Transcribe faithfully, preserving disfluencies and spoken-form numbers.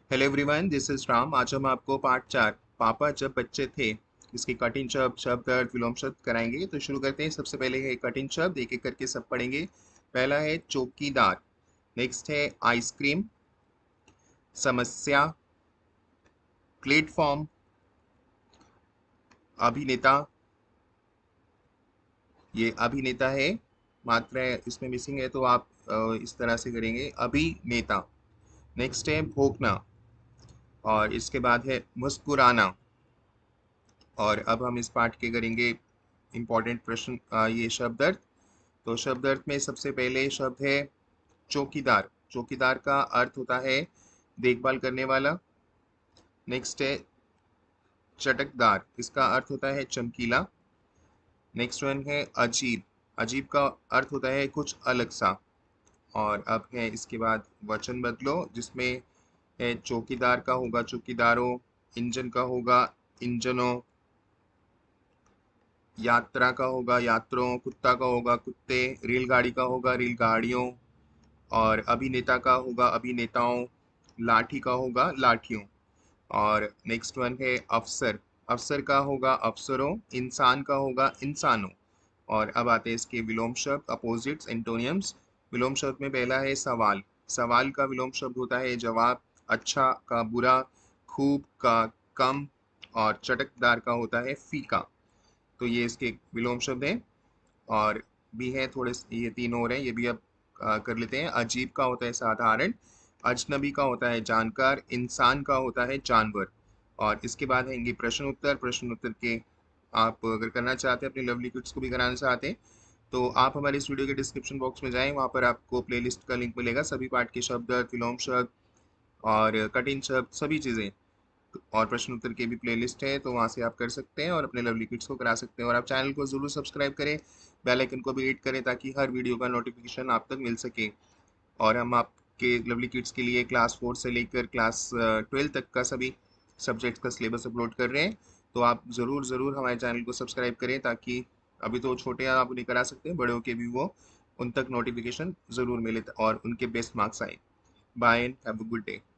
Hello everyone, this is Ram. आज हम आपको पार्ट चार पापा जब बच्चे थे इसके कठिन शब्द शब्द अर्थ विलोम शब्द कराएंगे। तो शुरू करते हैं। सबसे पहले है कठिन शब्द, एक एक करके सब पढ़ेंगे। पहला है चौकीदार, नेक्स्ट है आइसक्रीम, समस्या, प्लेटफॉर्म, अभिनेता, ये अभिनेता है, मात्रा इसमें मिसिंग है तो आप अ, इस तरह से करेंगे अभिनेता। नेक्स्ट है भोगना, और इसके बाद है मुस्कुराना। और अब हम इस पाठ के करेंगे इम्पॉर्टेंट प्रश्न, अ, ये शब्द अर्थ। तो शब्द अर्थ में सबसे पहले शब्द है चौकीदार। चौकीदार का अर्थ होता है देखभाल करने वाला। नेक्स्ट है चटकदार, इसका अर्थ होता है चमकीला। नेक्स्ट वन है अजीब। अजीब का अर्थ होता है कुछ अलग सा। और अब है इसके बाद वचन बदलो, जिसमें है चौकीदार का होगा चौकीदारों, इंजन का होगा इंजनों, यात्रा का होगा यात्रों, कुत्ता का होगा कुत्ते, रेलगाड़ी का होगा रेलगाड़ियों, और अभिनेता का होगा अभिनेताओं, लाठी का होगा लाठियों। और नेक्स्ट वन है अफसर। अफसर का होगा अफसरों, इंसान का होगा इंसानों। और अब आते हैं इसके विलोम शब्द, अपोजिट्स, एंटोनियम्स। विलोम शब्द में पहला है सवाल। सवाल का विलोम शब्द होता है जवाब। अच्छा का बुरा, खूब का कम, और चटकदार का होता है फीका। तो ये इसके विलोम शब्द हैं। और भी हैं थोड़े, ये तीन और हैं, ये भी अब आ, कर लेते हैं। अजीब का होता है साधारण, अजनबी का होता है जानकार, इंसान का होता है जानवर। और इसके बाद है इनके प्रश्न उत्तर। प्रश्न उत्तर के आप अगर करना चाहते हैं, अपने लवली किड्स को भी कराना चाहते हैं, तो आप हमारे इस वीडियो के डिस्क्रिप्शन बॉक्स में जाएं, वहाँ पर आपको प्लेलिस्ट का लिंक मिलेगा। सभी पाठ के शब्द अर्थ, विलोम शब्द और कठिन शब्द, सभी चीज़ें और प्रश्न उत्तर की भी प्लेलिस्ट है, तो वहाँ से आप कर सकते हैं और अपने लवली किड्स को करा सकते हैं। और आप चैनल को ज़रूर सब्सक्राइब करें, बेल आइकन को भी हिट करें, ताकि हर वीडियो का नोटिफिकेशन आप तक मिल सके। और हम आपके लवली किड्स के लिए क्लास फोर से लेकर क्लास ट्वेल्थ तक का सभी सब्जेक्ट्स का सिलेबस अपलोड कर रहे हैं। तो आप ज़रूर ज़रूर हमारे चैनल को सब्सक्राइब करें, ताकि अभी तो छोटे हैं, आप उन्हें करा सकते हैं, बड़े होके भी वो उन तक नोटिफिकेशन ज़रूर मिले और उनके बेस्ट मार्क्स आए। Bye and have a good day.